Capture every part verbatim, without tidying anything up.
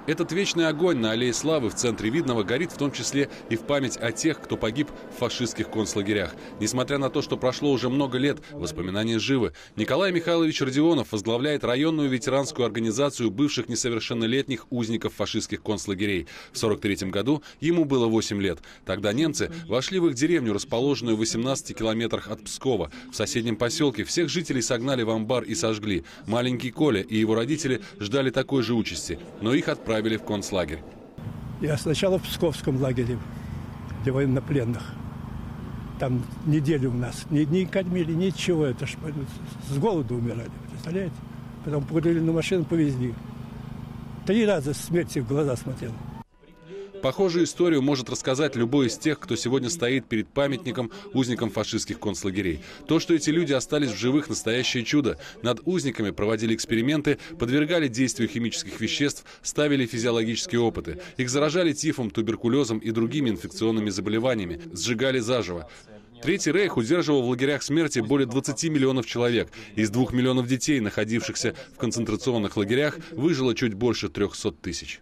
Этот вечный огонь на Аллее Славы в центре Видного горит в том числе и в память о тех, кто погиб в фашистских концлагерях. Несмотря на то, что прошло уже много лет, воспоминания живы. Николай Михайлович Родионов возглавляет районную ветеранскую организацию бывших несовершеннолетних узников фашистских концлагерей. В сорок третьем году ему было восемь лет. Тогда немцы вошли в их деревню, расположенную в восемнадцати километрах от Пскова. В соседнем поселке всех жителей согнали в амбар и сожгли. Маленький Коля и его родители ждали такой же участи, но их отправили в концлагерь. Я сначала в Псковском лагере для военнопленных. Там неделю у нас ни, ни кормили, ничего. Это ж с голоду умирали, представляете? Потом погрузили на машину, повезли. Три раза смерти в глаза смотрел. Похожую историю может рассказать любой из тех, кто сегодня стоит перед памятником узникам фашистских концлагерей. То, что эти люди остались в живых, настоящее чудо. Над узниками проводили эксперименты, подвергали действию химических веществ, ставили физиологические опыты. Их заражали тифом, туберкулезом и другими инфекционными заболеваниями, сжигали заживо. Третий рейх удерживал в лагерях смерти более двадцати миллионов человек. Из двух миллионов детей, находившихся в концентрационных лагерях, выжило чуть больше трехсот тысяч.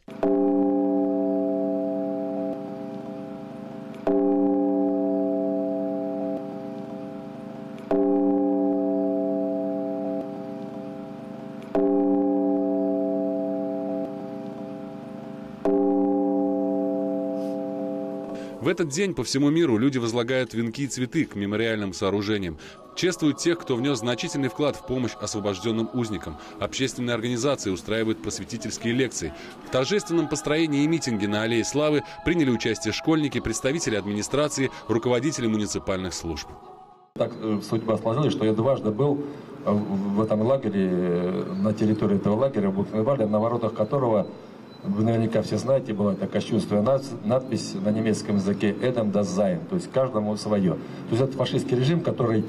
В этот день по всему миру люди возлагают венки и цветы к мемориальным сооружениям. Чествуют тех, кто внес значительный вклад в помощь освобожденным узникам. Общественные организации устраивают просветительские лекции. В торжественном построении и митинге на Аллее Славы приняли участие школьники, представители администрации, руководители муниципальных служб. Так судьба сложилась, что я дважды был в этом лагере, на территории этого лагеря, в Бухенвальде, на воротах которого, вы наверняка все знаете, была такая кощунственная надпись на немецком языке «Эдем das Sein», то есть каждому свое. То есть это фашистский режим, который,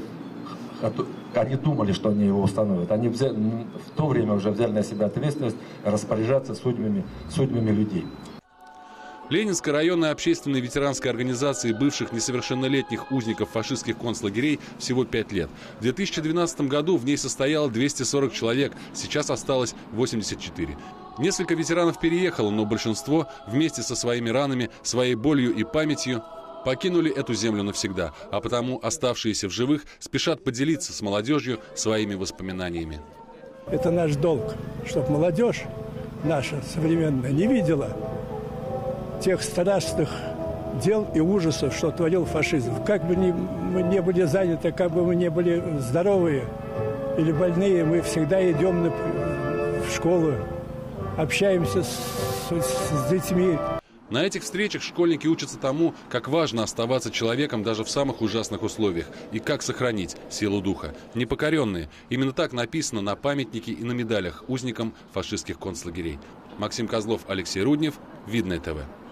они думали, что они его установят. Они взяли, в то время уже взяли на себя ответственность распоряжаться судьбами, судьбами людей. Ленинской районной общественной ветеранской организации бывших несовершеннолетних узников фашистских концлагерей всего пять лет. В две тысячи двенадцатом году в ней состояло двести сорок человек, сейчас осталось восемьдесят четыре. Несколько ветеранов переехало, но большинство вместе со своими ранами, своей болью и памятью покинули эту землю навсегда, а потому оставшиеся в живых спешат поделиться с молодежью своими воспоминаниями. Это наш долг, чтобы молодежь наша современная не видела тех страшных дел и ужасов, что творил фашизм. Как бы ни, мы не были заняты, как бы мы не были здоровые или больные, мы всегда идем на, в школу, общаемся с, с, с детьми. На этих встречах школьники учатся тому, как важно оставаться человеком даже в самых ужасных условиях и как сохранить силу духа. Непокоренные. Именно так написано на памятнике и на медалях узникам фашистских концлагерей. Максим Козлов, Алексей Руднев, Видное ТВ.